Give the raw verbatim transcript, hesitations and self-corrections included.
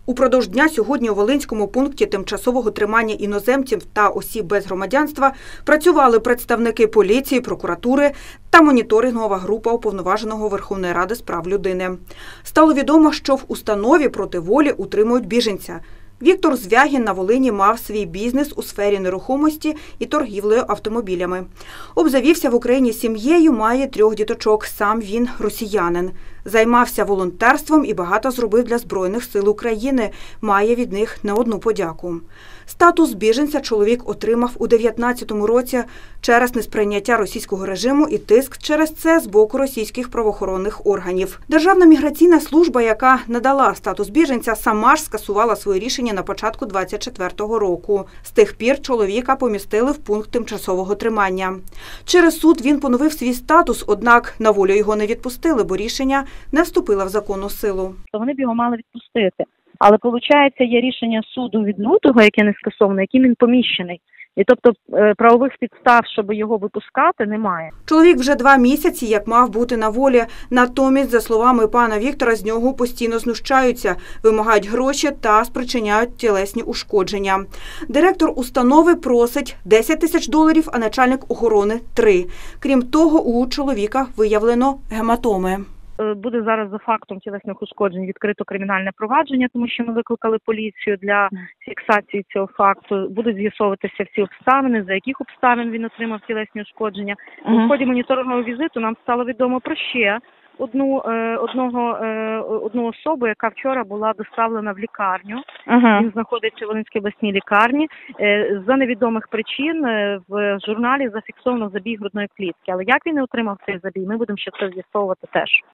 Упродовж дня сьогодні у Волинському пункті тимчасового тримання іноземців та осіб без громадянства працювали представники поліції, прокуратури та моніторингова група Уповноваженого Верховної Ради з прав людини. Стало відомо, що в установі проти волі утримують біженця. Віктор Звягін на Волині мав свій бізнес у сфері нерухомості і торгівлею автомобілями. Обзавівся в Україні сім'єю, має трьох діточок, сам він росіянин. Займався волонтерством і багато зробив для Збройних сил України, має від них не одну подяку. Статус біженця чоловік отримав у дев'ятнадцятому році через несприйняття російського режиму і тиск через це з боку російських правоохоронних органів. Державна міграційна служба, яка надала статус біженця, сама ж скасувала своє рішення на початку двадцять четвертого року. З тих пір чоловіка помістили в пункт тимчасового тримання. Через суд він поновив свій статус, однак на волю його не відпустили, бо рішення не вступило в законну силу. Вони б його мали відпустити. Але, виходить, є рішення суду від лютого, яке не скасоване, яким він поміщений. І тобто правових підстав, щоб його випускати, немає. Чоловік вже два місяці, як мав бути на волі. Натомість, за словами пана Віктора, з нього постійно знущаються, вимагають гроші та спричиняють тілесні ушкодження. Директор установи просить десять тисяч доларів, а начальник охорони – три. Крім того, у чоловіка виявлено гематоми. Буде зараз за фактом тілесних ушкоджень відкрито кримінальне провадження, тому що ми викликали поліцію для фіксації цього факту. Будуть з'ясовуватися всі обставини, за яких обставин він отримав тілесні ушкодження. Uh-huh. У ході моніторингового візиту нам стало відомо про ще одну, одного, одну особу, яка вчора була доставлена в лікарню. Uh-huh. Він знаходиться в Волинській обласній лікарні. За невідомих причин в журналі зафіксовано забій грудної клітки. Але як він не отримав цей забій, ми будемо ще це з'ясовувати теж.